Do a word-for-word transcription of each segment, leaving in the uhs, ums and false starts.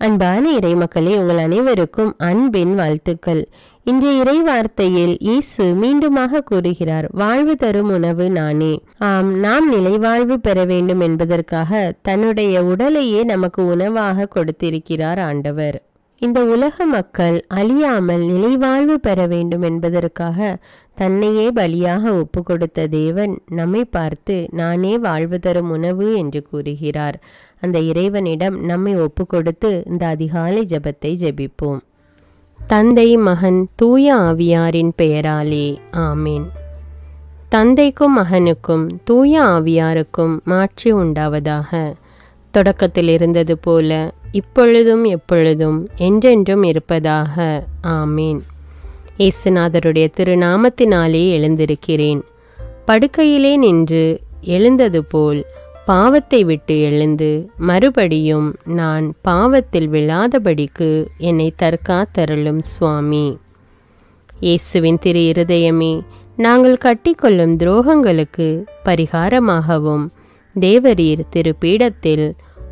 அன்பான இறைமக்களே, உங்கள் அனைவருக்கும் அன்பின் வாழ்த்துக்கள். இன்றைய இறை வார்த்தையில் இயேசு மீண்டுமாக கூறுகிறார், வாழ்வு தரும் உணவு நானே. ஆம், நாம் நிலைவாழ்வு பெற வேண்டும் என்பதற்காக தன்னுடைய உடலையே நமக்கு உணவாக கொடுத்திருக்கிறார் ஆண்டவர். இந்த உலக மக்கள் அழியாமல் நிலைவாழ்வு பெற வேண்டும் என்பதற்காக தன்னையே பலியாக ஒப்பு கொடுத்த தேவன் நம்மை பார்த்து நானே வாழ்வு தரும் உணவு என்று கூறுகிறார். அந்த இறைவனிடம் நம்மை ஒப்பு கொடுத்து இந்த அதிகாலை ஜெபத்தை ஜெபிப்போம். தந்தை, மகன், தூய ஆவியாரின் பெயராலே ஆமீன். தந்தைக்கும் மகனுக்கும் தூய ஆவியாருக்கும் மாட்சி உண்டாவதாக. தொடக்கத்தில் இருந்தது போல இப்பொழுதும் எப்பொழுதும் என்றென்றும் இருப்பதாக ஆமீன். இயேசுநாதருடைய திருநாமத்தினாலே எழுந்திருக்கிறேன். படுக்கையிலே நின்று எழுந்தது போல் பாவத்தை விட்டு எழுந்து மறுபடியும் நான் பாவத்தில் விழாதபடிக்கு என்னை தற்காத்தருளும் சுவாமி. இயேசுவின் திரு இருதயமே, நாங்கள் கட்டிக்கொள்ளும் துரோகங்களுக்கு பரிகாரமாகவும் தேவரீர் திரு பீடத்தில்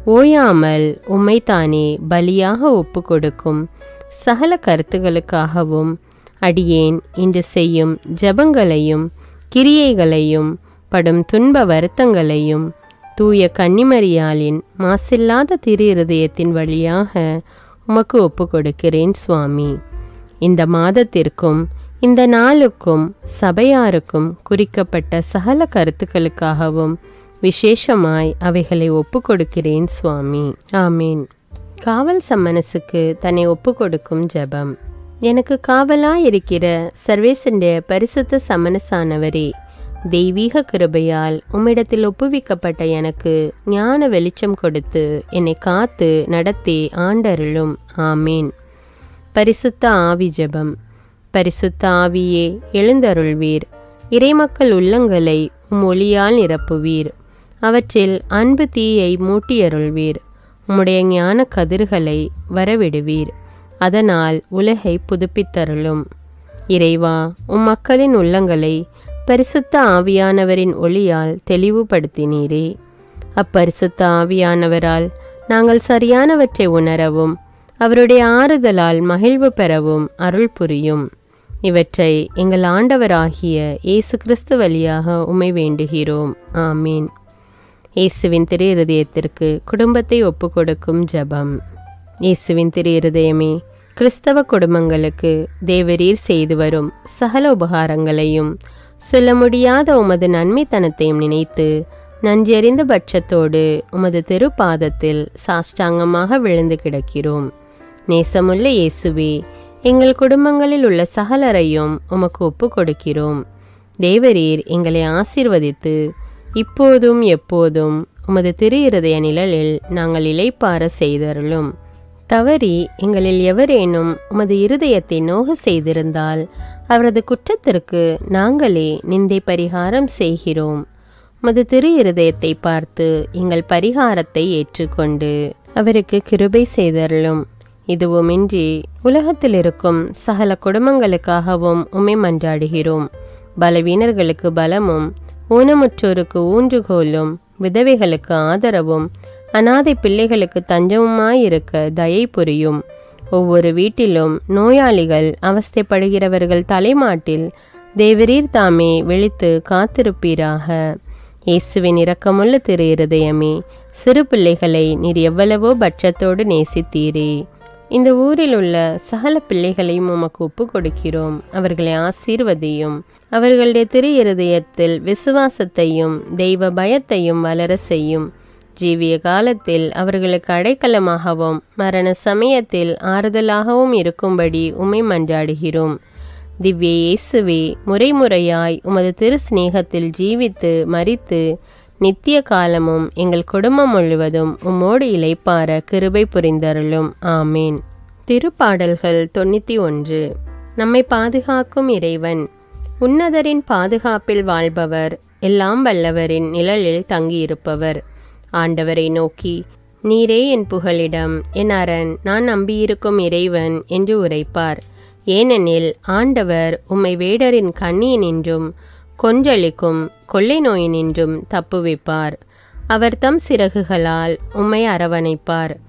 ஓயாமல் உம்மைத்தானே பலியாக ஒப்பு கொடுக்கும் சகல கருத்துகளுக்காகவும் அடியேன் இன்று செய்யும் ஜபங்களையும் கிரியைகளையும் படும் துன்ப வருத்தங்களையும் தூய கன்னிமரியாளின் மாசில்லாத திரு இருதயத்தின் வழியாக உமக்கு ஒப்பு கொடுக்கிறேன் சுவாமி. இந்த மாதத்திற்கும் இந்த நாளுக்கும் சபையாருக்கும் குறிக்கப்பட்ட சகல கருத்துக்களுக்காகவும் விசேஷமாய் அவைகளை ஒப்பு கொடுக்கிறேன் சுவாமி. ஆமீன். காவல் சம்மனசுக்கு தன்னை ஒப்பு கொடுக்கும் ஜெபம். எனக்கு காவலாயிருக்கிற சர்வேசனுடைய பரிசுத்த சமனசானவரே, தெய்வீக கிருபையால் உம்மிடத்தில் ஒப்புவிக்கப்பட்ட எனக்கு ஞான வெளிச்சம் கொடுத்து என்னை காத்து நடத்தி ஆண்டருளும். ஆமீன். பரிசுத்த ஆவி ஜெபம். பரிசுத்த ஆவியே, எழுந்தருள்வீர். இறைமக்கள் உள்ளங்களை உம் ஒளியால் நிரப்புவீர். அவற்றில் அன்பு தீயை மூட்டியருள்வீர். உம்முடைய ஞான கதிர்களை வரவிடுவீர். அதனால் உலகை புதுப்பித்தருளும். இறைவா, உம் மக்களின் உள்ளங்களை பரிசுத்த ஆவியானவரின் ஒளியால் தெளிவுபடுத்தினீரே. அப்பரிசுத்த ஆவியானவரால் நாங்கள் சரியானவற்றை உணரவும் அவருடைய ஆறுதலால் மகிழ்வு பெறவும் அருள் புரியும். இவற்றை எங்கள் ஆண்டவராகிய இயேசு கிறிஸ்து வழியாக உம்மை வேண்டுகிறோம். ஆமீன். இயேசுவின் திரு இருதயத்திற்கு குடும்பத்தை ஒப்பு கொடுக்கும் ஜெபம். இயேசுவின் திரு இருதயமே, கிறிஸ்தவ குடும்பங்களுக்கு தேவரீர் செய்து வரும் சகல உபகாரங்களையும் சொல்ல முடியாத உமது நன்மைத்தனத்தையும் நினைத்து நன்றியறிந்த பட்சத்தோடு உமது திருப்பாதத்தில் சாஷ்டாங்கமாக விழுந்து கிடக்கிறோம். நேசமுள்ள இயேசுவே, எங்கள் குடும்பங்களில் உள்ள சகலரையும் உமக்கு ஒப்பு கொடுக்கிறோம். தேவரீர் எங்களை ஆசீர்வதித்து இப்போதும் எப்போதும் உமது திரு இருதய நிழலில் நாங்கள் இளைப்பார செய்தருளும். தவறி எங்களில் எவரேனும் உமது இருதயத்தை நோக செய்திருந்தால் அவரது குற்றத்திற்கு நாங்களே நிந்தை பரிகாரம் செய்கிறோம். உமது திரு இருதயத்தை பார்த்து எங்கள் பரிகாரத்தை ஏற்றுக்கொண்டு அவருக்கு கிருபை செய்தருளும். இதுவுமின்றி உலகத்தில் இருக்கும் சகல குடும்பங்களுக்காகவும் உம்மை மன்றாடுகிறோம். பலவீனர்களுக்கு பலமும் ஊனமுற்றோருக்கு ஊன்றுகோலும் விதவைகளுக்கு ஆதரவும் அநாதை பிள்ளைகளுக்கு தஞ்சமுமாயிருக்க தயை புரியும். ஒவ்வொரு வீட்டிலும் நோயாளிகள் அவஸ்தைப்படுகிறவர்கள் தலைமாட்டில் தேவரீர் தாமே விழித்து காத்திருப்பீராக. இயேசுவின் இரக்கமுள்ள திரு இருதயமே, சிறு பிள்ளைகளை நீர் எவ்வளவோ பட்சத்தோடு நேசித்தீரே. இந்த ஊரில் உள்ள சகல பிள்ளைகளையும் உமக்கு ஒப்பு கொடுக்கிறோம். அவர்களை ஆசீர்வதியும். அவர்களுடைய திரு இருதயத்தில் விசுவாசத்தையும் தெய்வ பயத்தையும் வளர செய்யும். ஜீவிய காலத்தில் அவர்களுக்கு அடைக்கலமாகவும் மரண சமயத்தில் ஆறுதலாகவும் இருக்கும்படி உம்மை மன்றாடுகிறோம். திவ்ய இயேசுவே, முறைமுறையாய் உமது திரு சிநேகத்தில் ஜீவித்து மரித்து நித்திய காலமும் எங்கள் குடும்பம் முழுவதும் உம்மோடு இளைப்பார கிருபை புரிந்தருளும். ஆமீன். திருப்பாடல்கள் தொண்ணூற்றி ஒன்று. நம்மை பாதுகாக்கும் இறைவன். உன்னதரின் பாதுகாப்பில் வாழ்பவர், எல்லாம் வல்லவரின் நிழலில் தங்கியிருப்பவர். ஆண்டவரை நோக்கி, நீரே என் புகலிடம், என் அரண், நான் நம்பியிருக்கும் இறைவன் என்று உரைப்பார். ஏனெனில் ஆண்டவர் உம்மை வேடரின் கண்ணியினின்றும் கொன்றளிக்கும் கொள்ளை நோயினின்றும் தப்புவிப்பார். அவர் தம் சிறகுகளால் உம்மை அரவணைப்பார்.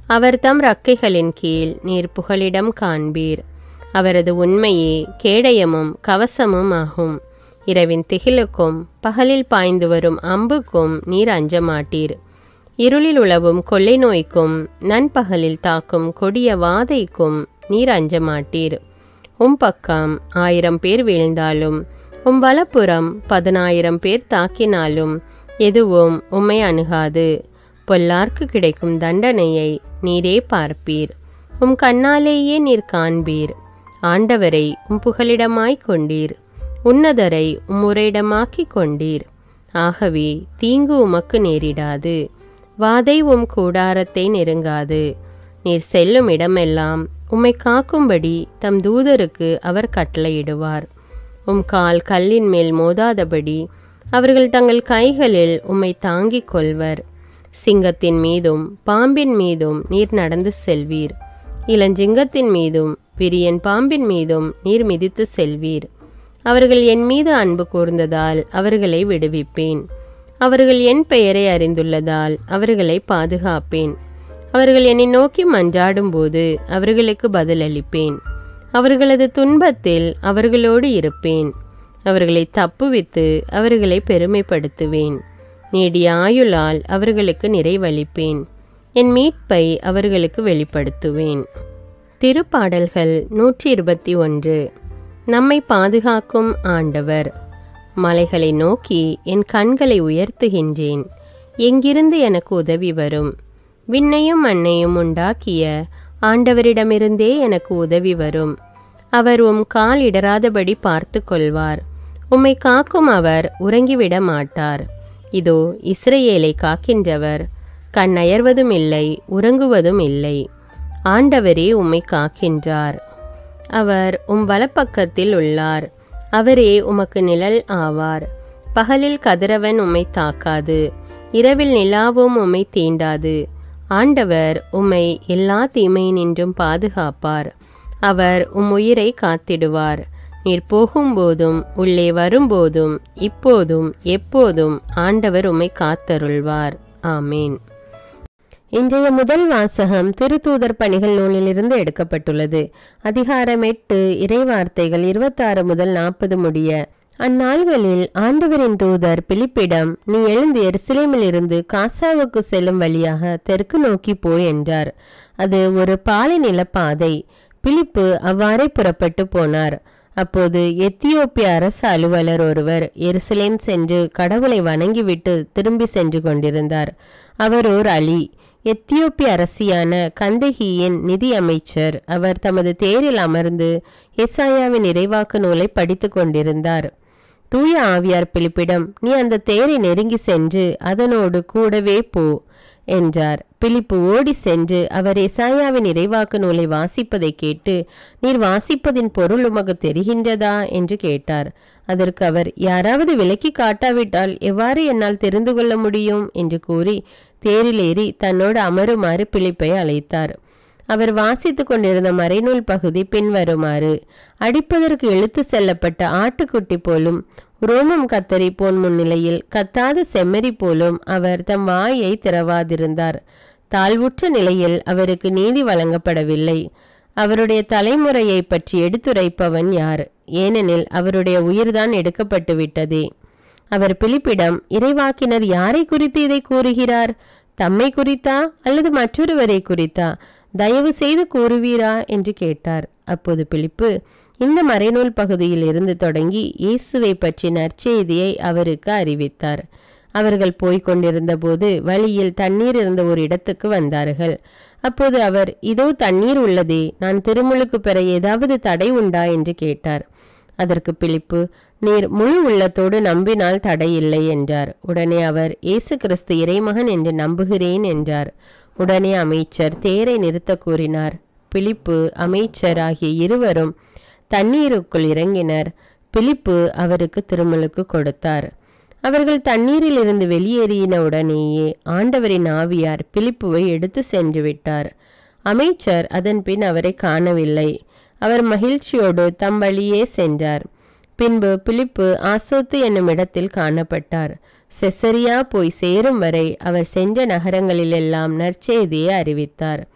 அவர் தம் ரக்கைகளின் கீழ் நீர் புகலிடம் காண்பீர். அவரது உண்மையே கேடயமும் கவசமும் ஆகும். இரவின் திகிலுக்கும் பகலில் பாய்ந்து வரும் அம்புக்கும் நீர் அஞ்ச மாட்டீர். இருளில் உலவும் கொள்ளை நோய்க்கும் நண்பகலில் தாக்கும் கொடிய வாதைக்கும் நீர் அஞ்ச மாட்டீர். உம் பக்கம் ஆயிரம் பேர் வீழ்ந்தாலும் உம் வலப்புறம் பதினாயிரம் பேர் தாக்கினாலும் எதுவும் உம்மை அணுகாது. பொல்லார்க்கு கிடைக்கும் தண்டனையை நீரே பார்ப்பீர். உம் கண்ணாலேயே நீர் காண்பீர். ஆண்டவரை உம் புகலிடமாய்க் கொண்டீர். உன்னதரை உம் உறையிடமாக்கிக் கொண்டீர். ஆகவே தீங்கு உமக்கு நேரிடாது. வாதை உம் கூடாரத்தை நெருங்காது. நீர் செல்லும் இடமெல்லாம் உம்மை காக்கும்படி தம் தூதருக்கு அவர் கட்டளையிடுவார். உம் கால் கல்லின் மேல் மோதாதபடி அவர்கள் தங்கள் கைகளில் உம்மை தாங்கிக் கொள்வர். சிங்கத்தின் மீதும் பாம்பின் மீதும் நீர் நடந்து செல்வீர். இளஞ்சிங்கத்தின் மீதும் விரியன் பாம்பின் மீதும் நீர் மிதித்து செல்வீர். அவர்கள் என் மீது அன்பு கூர்ந்ததால் அவர்களை விடுவிப்பேன். அவர்கள் என் பெயரை அறிந்துள்ளதால் அவர்களை பாதுகாப்பேன். அவர்கள் என்னை நோக்கி மன்றாடும் போது அவர்களுக்கு பதிலளிப்பேன். அவர்களது துன்பத்தில் அவர்களோடு இருப்பேன். அவர்களை தப்புவித்து அவர்களை பெருமைப்படுத்துவேன். நீடிய ஆயுளால் அவர்களுக்கு நிறைவளிப்பேன். என் மீட்பை அவர்களுக்கு வெளிப்படுத்துவேன். திருப்பாடல்கள் நூற்றி இருபத்தி ஒன்று. நம்மை பாதுகாக்கும் ஆண்டவர். மலைகளை நோக்கி என் கண்களை உயர்த்துகின்றேன். எங்கிருந்து எனக்கு உதவி வரும்? விண்ணையும் மண்ணையும் உண்டாக்கிய ஆண்டவரிடமிருந்தே எனக்கு உதவி வரும். அவர் உம் கால் இடராதபடி பார்த்து கொள்வார். உம்மை காக்கும் அவர் உறங்கிவிட மாட்டார். இதோ இஸ்ரவேலை காக்கின்றவர் கண்ணயர்வதும் இல்லை, உறங்குவதும் இல்லை. ஆண்டவரே உம்மை காக்கின்றார். அவர் உம் வலப்பக்கத்தில் உள்ளார். அவரே உமக்கு நிழல் ஆவார். பகலில் கதிரவன் உம்மை தாக்காது, இரவில் நிலாவும் உம்மை தீண்டாது. ஆண்டவர் உம்மை எல்லா தீமையினின்றும் பாதுகாப்பார். அவர் உம் உயிரை காத்திடுவார். நீர் போகும்போதும் உள்ளே வரும்போதும் இப்போதும் எப்போதும் ஆண்டவர் உம்மை காத்தருள்வார். ஆமேன். இன்றைய முதல் வாசகம் திருத்தூதர் பணிகள் நூலிலிருந்து எடுக்கப்பட்டுள்ளது. அதிகாரம் எட்டு, இறைவார்த்தைகள் இருபத்தாறு முதல் நாற்பது முடிய. அந்நாள்களில் ஆண்டவரின் தூதர் பிலிப்பிடம், நீ எழுந்து எருசலேமில் இருந்து காசாவுக்கு செல்லும் வழியாக தெற்கு நோக்கி போய் என்றார். அது ஒரு பாலை நிலப்பாதை. பிலிப்பு அவ்வாறே புறப்பட்டு போனார். அப்போது எத்தியோப்பிய அரசு அலுவலர் ஒருவர் எருசலேம் சென்று கடவுளை வணங்கிவிட்டு திரும்பி சென்று கொண்டிருந்தார். அவர் ஓர் அலி, எத்தியோப்பிய அரசியான கந்தகியின் நிதி அமைச்சர். அவர் தமது தேரில் அமர்ந்து எசாயாவின் இறைவாக்கு நூலை படித்து கொண்டிருந்தார். தூய ஆவியார் பிலிப்பிடம், நீ அந்த தேரை நெருங்கி சென்று அதனோடு கூடவே போ என்றார். பிலிப்பு ஓடி சென்று அவர் எசாயாவின் இறைவாக்கு நூலை வாசிப்பதை கேட்டு, நீர் வாசிப்பதின் பொருள் உமக்கு தெரிகின்றதா என்று கேட்டார். அதற்கு அவர், யாராவது விலக்கி காட்டாவிட்டால் எவ்வாறு என்னால் தெரிந்து கொள்ள முடியும் என்று கூறி தேரில் ஏறி தன்னோடு அமருமாறு பிலிப்பை அழைத்தார். அவர் வாசித்து கொண்டிருந்த மறைநூல் பகுதி பின்வருமாறு: அடிப்பதற்கு இழுத்து செல்லப்பட்ட ஆட்டுக்குட்டி போலும் ரோமம் கத்தரி போன் முன்னிலையில் கத்தாத செம்மறி போலும் அவர் தம் வாயை திறவாதிருந்தார். தாழ்வுற்ற நிலையில் அவருக்கு நீதி வழங்கப்படவில்லை. அவருடைய தலைமுறையை பற்றி எடுத்துரைப்பவன் யார்? ஏனெனில் அவருடைய உயிர்தான் எடுக்கப்பட்டு விட்டதே. அவர் பிலிப்பிடம், இறைவாக்கினர் யாரை குறித்து இதை கூறுகிறார்? தம்மை குறித்தா அல்லது மற்றொருவரை குறித்தா? தயவு செய்து கூறுவீரா என்று கேட்டார். அப்போது பிலிப்பு இந்த மறைநூல் பகுதியில் இருந்து தொடங்கி இயேசுவை பற்றி நற்செய்தியை அவருக்கு அறிவித்தார். அவர்கள் போய்கொண்டிருந்த போது வழியில் தண்ணீர் இருந்த ஒரு இடத்துக்கு வந்தார்கள். அப்போது அவர், இதோ தண்ணீர் உள்ளதே, நான் திருமுழுக்கு பெற ஏதாவது தடை உண்டா என்று கேட்டார். அதற்கு பிலிப்பு, நீர் முழு உள்ளத்தோடு நம்பினால் தடையில்லை என்றார். உடனே அவர், இயேசு கிறிஸ்து இறைமகன் என்று நம்புகிறேன் என்றார். உடனே அமைச்சர் தேரை நிறுத்த கூறினார். பிலிப்பு அமைச்சர் ஆகிய இருவரும் தண்ணீருக்குள் இறங்கினர். பிலிப்பு அவருக்கு திருமுழுக்கு கொடுத்தார். அவர்கள் தண்ணீரில் இருந்து வெளியேறின உடனேயே ஆண்டவரின் ஆவியார் பிலிப்புவை எடுத்து சென்று விட்டார். அமைச்சர் அதன் பின் அவரை காணவில்லை. அவர் மகிழ்ச்சியோடு தம் வழியே சென்றார். பின்பு பிலிப்பு ஆசோத்து என்னும் இடத்தில் காணப்பட்டார். செசரியா போய் சேரும் வரை அவர் சென்ற நகரங்களிலெல்லாம் நற்செய்தியை அறிவித்தார்.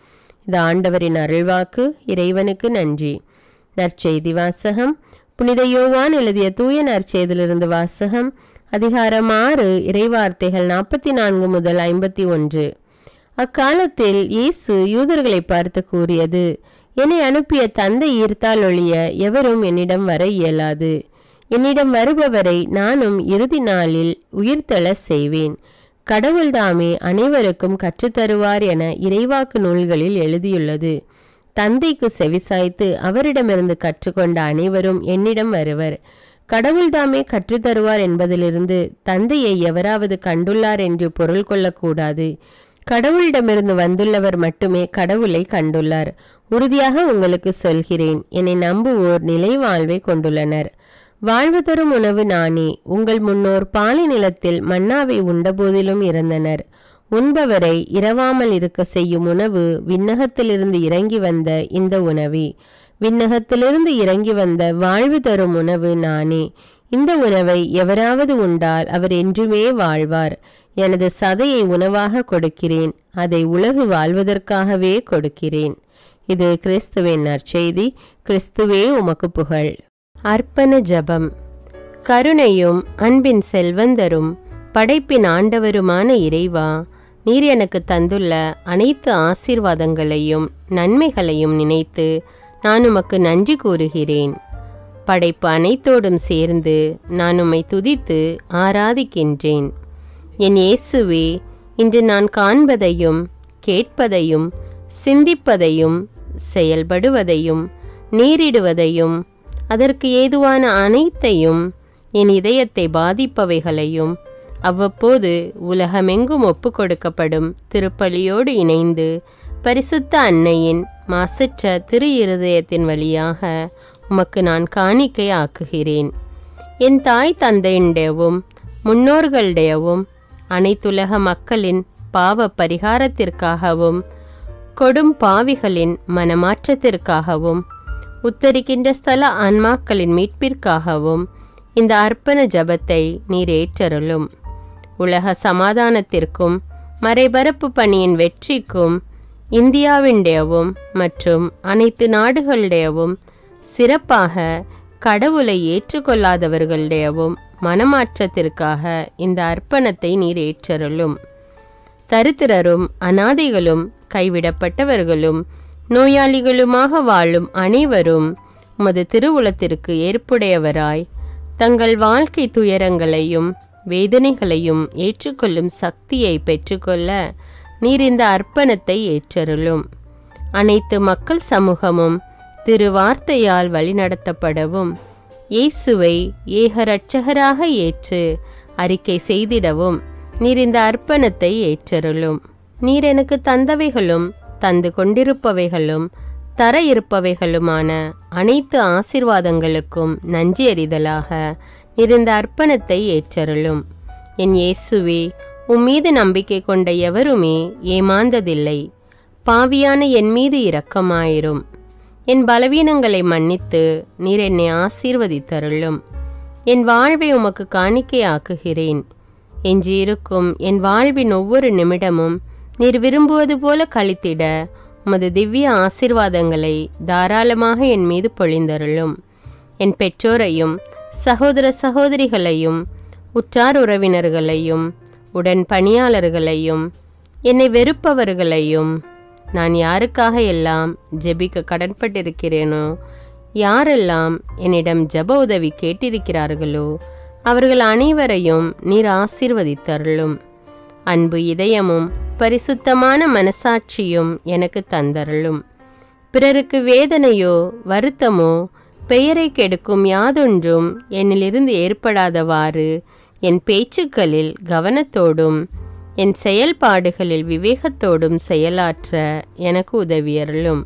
இது ஆண்டவரின் அருள்வாக்கு. இறைவனுக்கு நன்றி. நற்செய்தி வாசகம். புனித யோவான் எழுதிய தூய நற்செய்தியிலிருந்து வாசகம். அதிகாரம் ஆறு, இறைவார்த்தைகள் நாற்பத்தி நான்கு முதல் ஐம்பத்தி ஒன்று. அக்காலத்தில் இயேசு யூதர்களை பார்த்து கூறியது, என்னை அனுப்பிய தந்தை ஈர்த்தால் ஒழிய எவரும் என்னிடம் வர இயலாது. என்னிடம் வருபவரை நானும் இறுதி நாளில் உயிர்த்தெழ செய்வேன். கடவுள்தாமே அனைவருக்கும் கற்றுத்தருவார் என இறைவாக்கு நூல்களில் எழுதியுள்ளது. தந்தைக்கு செவிசாய்த்து அவரிடமிருந்து கற்றுக்கொண்ட அனைவரும் என்னிடம் வருவர். கடவுள்தாமே கற்றுத்தருவார் என்பதிலிருந்து தந்தையை எவராவது கண்டுள்ளார் என்று பொருள் கொள்ளக்கூடாது. கடவுளிடமிருந்து வந்துள்ளவர் மட்டுமே கடவுளை கண்டுள்ளார். உறுதியாக உங்களுக்கு சொல்கிறேன், என்னை நம்புவோர் நிலை வாழ்வை கொண்டுள்ளனர். வாழ்வு தரும் உணவு நானே. உங்கள் முன்னோர் பாலை நிலத்தில் மன்னாவை உண்டபோதிலும் இறந்தனர். உண்பவரை இரவாமல் இருக்க செய்யும் உணவு விண்ணகத்திலிருந்து இறங்கி வந்த இந்த உணவே. விண்ணகத்திலிருந்து இறங்கி வந்த வாழ்வு தரும் உணவு நானே. இந்த உணவை எவராவது உண்டால் அவர் என்றுமே வாழ்வார். எனது சதையை உணவாக கொடுக்கிறேன். அதை உலகு வாழ்வதற்காகவே கொடுக்கிறேன். இது கிறிஸ்துவின் நற்செய்தி. கிறிஸ்துவே உமக்கு புகழ். அர்ப்பண ஜெபம். கருணையும் அன்பின் செல்வந்தரும் படைப்பின் ஆண்டவருமான இறைவா, நீர் எனக்கு தந்துள்ள அனைத்து ஆசீர்வாதங்களையும் நன்மைகளையும் நினைத்து நான் உமக்கு நன்றி கூறுகிறேன். படைப்பு அனைத்தோடும் சேர்ந்து நான் உம்மை துதித்து ஆராதிக்கின்றேன். என் இயேசுவே, இன்று நான் காண்பதையும் கேட்பதையும் சிந்திப்பதையும் செயல்படுவதையும் நேரிடுவதையும் அதற்கு ஏதுவான அனைத்தையும் என் இதயத்தை பாதிப்பவைகளையும் அவ்வப்போது உலகமெங்கும் ஒப்பு கொடுக்கப்படும் திருப்பலியோடு இணைந்து பரிசுத்த அன்னையின் மாசற்ற திரு இருதயத்தின் வழியாக உமக்கு நான் காணிக்கை ஆக்குகிறேன். என் தாய் தந்தையுடையவும் முன்னோர்களுடையவும் அனைத்துலக மக்களின் பாவ பரிகாரத்திற்காகவும் கொடும் பாவிகளின் மனமாற்றத்திற்காகவும் உத்தரிக்கின்ற ஸ்தல ஆன்மாக்களின் மீட்பிற்காகவும் இந்த அர்ப்பண ஜபத்தை நீர் ஏற்றருளும். உலக சமாதானத்திற்கும் மறைபரப்பு பணியின் வெற்றிக்கும் இந்தியாவின்டையவும் மற்றும் அனைத்து நாடுகளுடையவும் சிறப்பாக கடவுளை ஏற்றுக்கொள்ளாதவர்களுடையவும் மனமாற்றத்திற்காக இந்த அர்ப்பணத்தை நீர் ஏற்றருளும். தரித்திரரும் அனாதைகளும் கைவிடப்பட்டவர்களும் நோயாளிகளுமாக வாழும் அனைவரும் உமது திருவுளத்திற்கு ஏற்புடையவராய் தங்கள் வாழ்க்கை துயரங்களையும் வேதனைகளையும் ஏற்றுக்கொள்ளும் சக்தியை பெற்றுக்கொள்ள நீர் இந்த அர்ப்பணத்தை ஏற்றருளும். அனைத்து மக்கள் சமூகமும் திருவார்த்தையால் வழிநடத்தப்படவும் இயேசுவை ஏக இரட்சகராக ஏற்று அறிக்கை செய்திடவும் நீர் இந்த அர்ப்பணத்தை ஏற்றருளும். நீர் எனக்கு தந்தவைகளும் தந்து கொண்டிருப்பவைகளும் தர இருப்பவைகளுமான அனைத்து ஆசீர்வாதங்களுக்கும் நன்றி அறிதலாக நீர் இந்த அர்ப்பணத்தை ஏற்றருளும். என் இயேசுவே, உம்மீது நம்பிக்கை கொண்ட எவருமே ஏமாந்ததில்லை. பாவியான என் மீது இரக்கமாயிரும். என் பலவீனங்களை மன்னித்து நீர் என்னை ஆசீர்வதித்தருளும். என் வாழ்வை உமக்கு காணிக்கையாக்குகிறேன். எஞ்சியிருக்கும் என் வாழ்வின் ஒவ்வொரு நிமிடமும் நீர் விரும்புவது போல கழித்திட உமது திவ்ய ஆசீர்வாதங்களை தாராளமாக என் மீது பொழிந்தருளும். என் பெற்றோரையும் சகோதர சகோதரிகளையும் உற்றார் உறவினர்களையும் உடன் பணியாளர்களையும் என்னை வெறுப்பவர்களையும் நான் யாருக்காக எல்லாம் ஜெபிக்க கடன்பட்டிருக்கிறேனோ, யாரெல்லாம் என்னிடம் ஜெப உதவி கேட்டிருக்கிறார்களோ அவர்கள் அனைவரையும் நீர் ஆசீர்வதித்தருளும். அன்பு இதயமும் பரிசுத்தமான மனசாட்சியும் எனக்கு தந்தருளும். பிறருக்கு வேதனையோ வருத்தமோ பெயரை கெடுக்கும் யாதொன்றும் என்னிலிருந்து ஏற்படாதவாறு என் பேச்சுக்களில் கவனத்தோடும் என் செயல்பாடுகளில் விவேகத்தோடும் செயலாற்ற எனக்கு உதவியருளும்.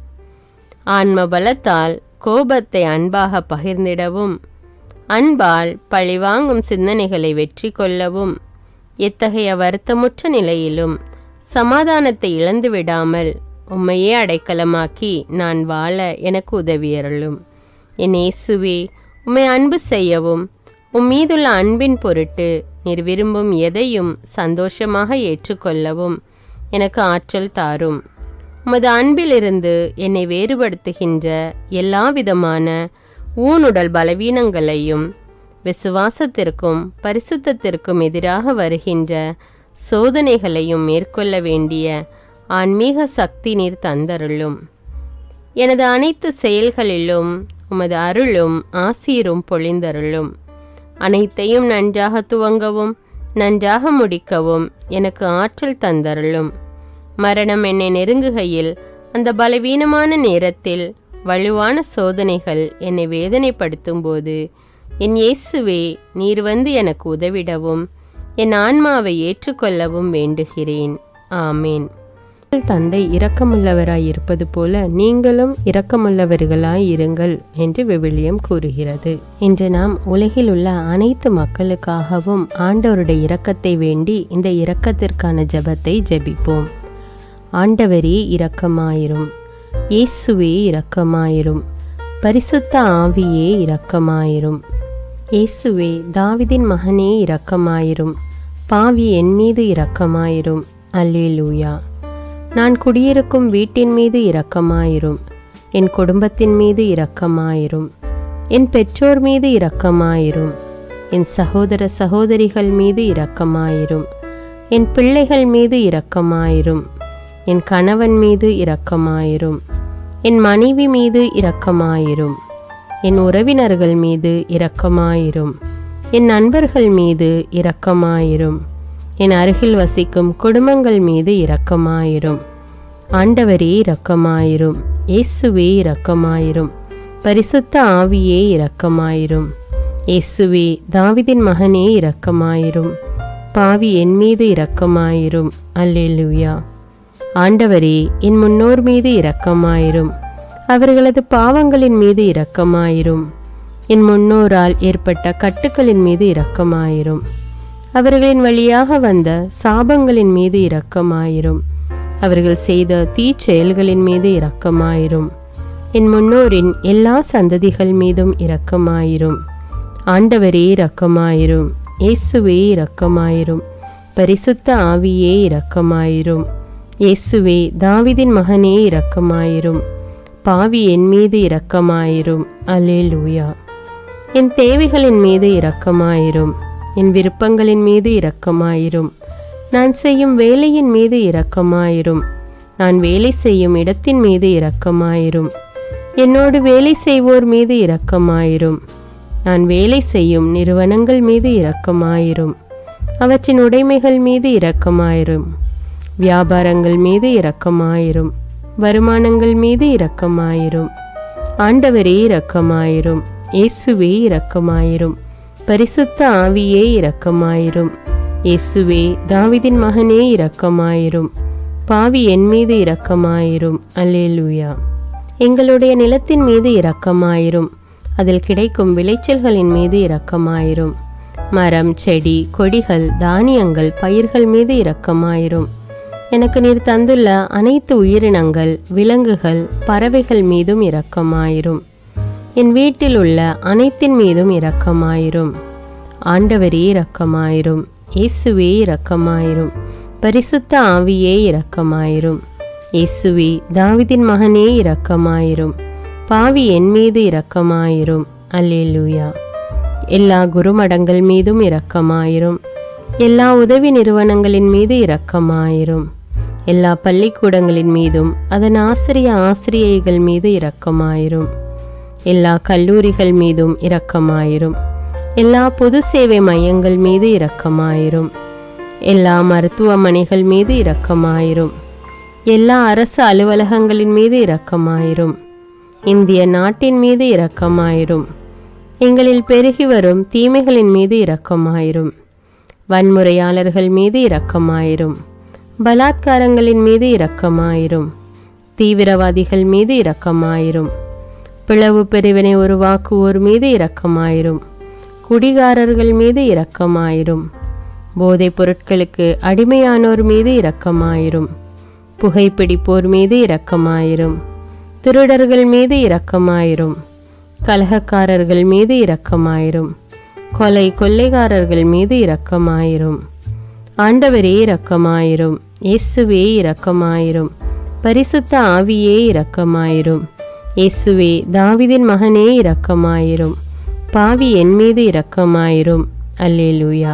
ஆன்ம பலத்தால் கோபத்தை அன்பாக பகிர்ந்திடவும் அன்பால் பழிவாங்கும் சிந்தனைகளை வெற்றி கொள்ளவும் எத்தகைய வருத்தமுற்ற நிலையிலும் சமாதானத்தை இழந்து விடாமல் உம்மையே அடைக்கலமாக்கி நான் வாழ எனக்கு உதவியருளும். என் இயேசுவே, உம்மை அன்பு செய்யவும் உம் மீதுள்ள அன்பின் பொருட்டு நீர் விரும்பும் எதையும் சந்தோஷமாக ஏற்றுக்கொள்ளவும் எனக்கு ஆற்றல் தாரும். உமது அன்பிலிருந்து என்னை வேறுபடுத்துகின்ற எல்லா விதமான ஊனுடல் பலவீனங்களையும் விசுவாசத்திற்கும் பரிசுத்தத்திற்கும் எதிராக வருகின்ற சோதனைகளையும் மேற்கொள்ள வேண்டிய ஆன்மீக சக்தி நீர் தந்தருளும். எனது அனைத்து செயல்களிலும் உமது அருளும் ஆசீரும் பொழிந்தருளும். அனைத்தையும் நன்றாக துவங்கவும் நன்றாக முடிக்கவும் எனக்கு ஆற்றல் தந்தருளும். மரணம் என்னை நெருங்குகையில் அந்த பலவீனமான நேரத்தில் வலுவான சோதனைகள் என்னை வேதனைப்படுத்தும் போது என் இயேசுவே, நீர் வந்து எனக்கு உதவிடவும் என் ஆன்மாவை ஏற்றுக்கொள்ளவும் வேண்டுகிறேன். ஆமேன். தந்தை இரக்கமுள்ளவராய் இருப்பது போல நீங்களும் இரக்கமுள்ளவர்களாய் இருங்கள் என்று விவிலியம் கூறுகிறது. இன்று நாம் உலகில் உள்ள அனைத்து மக்களுக்காகவும் ஆண்டவருடைய இரக்கத்தை வேண்டி இந்த இரக்கத்திற்கான ஜெபத்தை ஜெபிப்போம். ஆண்டவரே இரக்கமாயிரும், இயேசுவே இரக்கமாயிரும், பரிசுத்த ஆவியே இரக்கமாயிரும். இயேசுவே, தாவீதின் மகனே இரக்கமாயிரும், பாவி என் மீது இரக்கமாயிரும். அல்லேலூயா. நான் குடியிருக்கும் வீட்டின் மீது இரக்கமாயிரும், என் குடும்பத்தின் மீது இரக்கமாயிரும், என் பெற்றோர் மீது இரக்கமாயிரும், என் சகோதர சகோதரிகள் மீது இரக்கமாயிரும், என் பிள்ளைகள் மீது இரக்கமாயிரும், என் கணவன் மீது இரக்கமாயிரும், என் மனைவி மீது இரக்கமாயிரும், என் உறவினர்கள் மீது இரக்கமாயிரும், என் நண்பர்கள் மீது இரக்கமாயிரும், என் அருகில் வசிக்கும் குடும்பங்கள் மீது இரக்கமாயிரும். ஆண்டவரே இரக்கமாயிரும், இயேசுவே இரக்கமாயிரும், பரிசுத்த ஆவியே இரக்கமாயிரும். இயேசுவே, தாவீதின் மகனே இரக்கமாயிரும், பாவி என் மீது இரக்கமாயிரும். அல்லேலூயா. ஆண்டவரே, என் முன்னோர் மீது இரக்கமாயிரும், அவர்களது பாவங்களின் மீது இரக்கமாயிரும். என் முன்னோரால் ஏற்பட்ட கட்டுக்களின் மீது இரக்கமாயிரும், அவர்களின் வழியாக வந்த சாபங்களின் மீது இரக்கமாயிரும், அவர்கள் செய்த தீச்செயல்களின் மீது இரக்கமாயிரும். என் முன்னோரின் எல்லா சந்ததிகள் மீதும் இரக்கமாயிரும். ஆண்டவரே இரக்கமாயிரும், இயேசுவே இரக்கமாயிரும், பரிசுத்த ஆவியே இரக்கமாயிரும். இயேசுவே, தாவீதின் மகனே இரக்கமாயிரும், பாவி என் மீது இரக்கமாயிரும். அல்லேலூயா. என் தேவைகளின் மீது இரக்கமாயிரும், என் விருப்பங்களின் மீது இரக்கமாயிரும், நான் செய்யும் வேலையின் மீது இரக்கமாயிரும், நான் வேலை செய்யும் இடத்தின் மீது இரக்கமாயிரும், என்னோடு வேலை செய்வோர் மீது இரக்கமாயிரும், நான் வேலை செய்யும் நிறுவனங்கள் மீது இரக்கமாயிரும், அவற்றின் உடைமைகள் மீது இரக்கமாயிரும், வியாபாரங்கள் மீது இரக்கமாயிரும், வருமானங்கள் மீது இரக்கமாயிரும். ஆண்டவரே இரக்கமாயிரும், இயேசுவே இரக்கமாயிரும், பரிசுத்த ஆவியே இரக்கமாயிரும். இயேசுவே, தாவீதின் மகனே இரக்கமாயிரும், பாவி என் மீது இரக்கமாயிரும். அல்லேலூயா. எங்களுடைய நிலத்தின் மீது இரக்கமாயிரும், அதில் கிடைக்கும் விளைச்சல்களின் மீது இரக்கமாயிரும். மரம், செடி, கொடிகள், தானியங்கள், பயிர்கள் மீது இரக்கமாயிரும். எனக்கு நீர் தந்துள்ள அனைத்து உயிரினங்கள், விலங்குகள், பறவைகள் மீதும் இரக்கமாயிரும். என் வீட்டில் உள்ள அனைத்தின் மீதும் இரக்கமாயிரும். ஆண்டவரே இரக்கமாயிரும், இயேசுவே இரக்கமாயிரும், பரிசுத்த ஆவியே இரக்கமாயிரும். இயேசுவே, தாவீதின் மகனே இரக்கமாயிரும், பாவி என் மீது இரக்கமாயிரும். அல்லேலூயா. எல்லா குருமடங்கள் மீதும் இரக்கமாயிரும், எல்லா உதவி நிறுவனங்களின் மீது இரக்கமாயிரும், எல்லா பள்ளிக்கூடங்களின் மீதும் அதன் ஆசிரிய ஆசிரியைகள் மீது இரக்கமாயிரும், எல்லா கல்லூரிகள் மீதும் இரக்கமாயிரும், எல்லா பொது சேவை மையங்கள் மீது இரக்கமாயிரும், எல்லா மருத்துவமனைகள் மீது இரக்கமாயிரும், எல்லா அரசு அலுவலகங்களின் மீது இரக்கமாயிரும், இந்திய நாட்டின் மீது இரக்கமாயிரும், எங்களில் பெருகி வரும் தீமைகளின் மீது இரக்கமாயிரும், வன்முறையாளர்கள் மீது இரக்கமாயிரும், பலாத்காரங்களின் மீது இரக்கமாயிரும், தீவிரவாதிகள் மீது இரக்கமாயிரும், பிளவு பிரிவினை உருவாக்குவோர் மீது இரக்கமாயிரும், குடிகாரர்கள் மீது இரக்கமாயிரும், போதைப் பொருட்களுக்கு அடிமையானோர் மீது இரக்கமாயிரும், புகைப்பிடிப்போர் மீது இரக்கமாயிரும், திருடர்கள் மீது இரக்கமாயிரும், கலகக்காரர்கள் மீது இரக்கமாயிரும், கொலை கொள்ளைக்காரர்கள் மீது இரக்கமாயிரும். ஆண்டவரே இரக்கமாயிரும், இயேசுவே இரக்கமாயிரும், பரிசுத்த ஆவியே இரக்கமாயிரும். இயேசுவே தாவீதின் மகனே இரக்கமாயிரும். பாவி என் மீது இரக்கமாயிரும். அல்லேலூயா.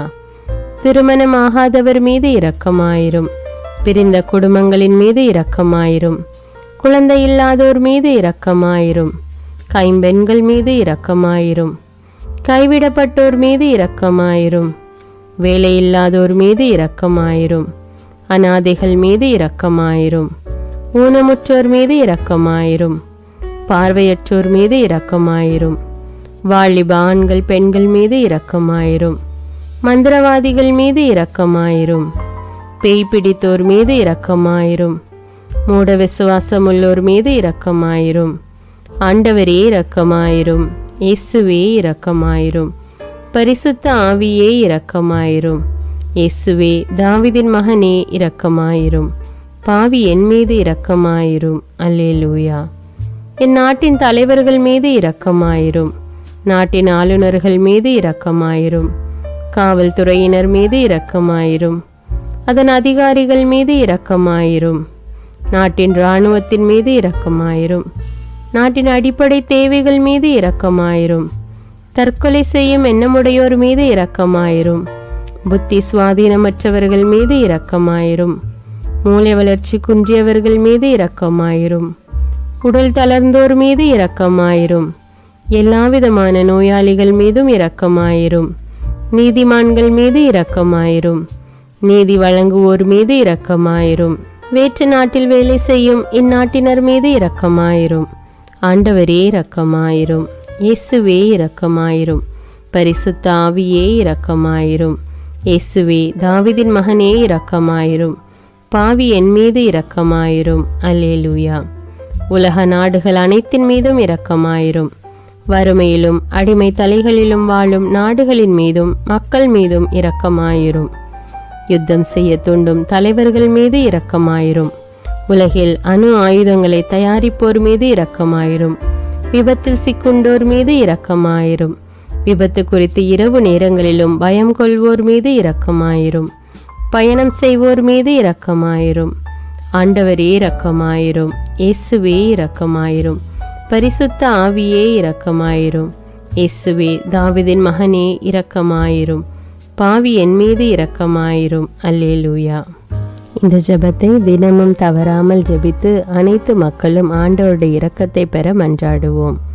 திருமணமாகாதவர் மீது இரக்கமாயிரும். பிரிந்த குடும்பங்களின் மீது இரக்கமாயிரும். குழந்தை இல்லாதோர் மீது இரக்கமாயிரும். கைம்பெண்கள் மீது இரக்கமாயிரும். கைவிடப்பட்டோர் மீது இரக்கமாயிரும். வேலையில்லாதோர் மீது இரக்கமாயிரும். அநாதைகள் மீது இரக்கமாயிரும். ஊனமுற்றோர் மீது இரக்கமாயிரும். பார்வையற்றோர் மீது இரக்கமாயிரும். வாலிப ஆண்கள் பெண்கள் மீது இரக்கமாயிரும். மந்திரவாதிகள் மீது இரக்கமாயிரும். பேய் பிடித்தோர் மீது இரக்கமாயிரும். மூட விசுவாசமுள்ளோர் மீது இரக்கமாயிரும். ஆண்டவரே இரக்கமாயிரும். இயேசுவே இரக்கமாயிரும். பரிசுத்த ஆவியே இரக்கமாயிரும். இயேசுவே தாவீதின் மகனே இரக்கமாயிரும். பாவி என் மீது இரக்கமாயிரும். அல்லேலூயா. என் நாட்டின் தலைவர்கள் மீது இரக்கமாயிரும். நாட்டின் ஆளுநர்கள் மீது இரக்கமாயிரும். காவல்துறையினர் மீது இரக்கமாயிரும். அதன் அதிகாரிகள் மீது இரக்கமாயிரும். நாட்டின் இராணுவத்தின் மீது இரக்கமாயிரும். நாட்டின் அடிப்படை தேவைகள் மீது இரக்கமாயிரும். தற்கொலை செய்யும் எண்ணமுடையோர் மீது இரக்கமாயிரும். புத்தி சுவாதீனமற்றவர்கள் மீது இரக்கமாயிரும். மூளை வளர்ச்சி குன்றியவர்கள் மீது இரக்கமாயிரும். உடல் தளர்ந்தோர் மீது இரக்கமாயிரும். எல்லாவிதமான நோயாளிகள் மீதும் இரக்கமாயிரும். நீதிமான்கள் மீது இரக்கமாயிரும். நீதி வழங்குவோர் மீது இரக்கமாயிரும். வேற்று நாட்டில் வேலை செய்யும் இந்நாட்டினர் மீது இரக்கமாயிரும். ஆண்டவரே இரக்கமாயிரும். இயேசுவே இரக்கமாயிரும். பரிசுத்த ஆவியே இரக்கமாயிரும். இயேசுவே தாவீதின் மகனே இரக்கமாயிரும். பாவி என் மீது இரக்கமாயிரும். அல்லேலூயா. உலக நாடுகள் அனைத்தின் மீதும் இரக்கமாயிரும். வறுமையிலும் அடிமை தலைகளிலும் வாழும் நாடுகளின் மீதும் மக்கள் மீதும் இரக்கமாயிரும். யுத்தம் செய்ய தூண்டும் தலைவர்கள் மீது இரக்கமாயிரும். உலகில் அணு ஆயுதங்களை தயாரிப்போர் மீது இரக்கமாயிரும். விபத்தில் சிக்குண்டோர் மீது இரக்கமாயிரும். விபத்து குறித்து இரவு நேரங்களிலும் பயம் கொள்வோர் மீது இரக்கமாயிரும். பயணம் செய்வோர் மீது இரக்கமாயிரும். ஆண்டவரே இரக்கமாயிரும். இயேசுவே இரக்கமாயிரும். பரிசுத்த ஆவியே இரக்கமாயிரும். இயேசுவே தாவீதின் மகனே இரக்கமாயிரும். பாவி என் மீது இரக்கமாயிரும். அல்லேலூயா. இந்த ஜெபத்தை தினமும் தவறாமல் ஜெபித்து அனைத்து மக்களும் ஆண்டவருடைய இரக்கத்தை பெற மன்றாடுவோம்.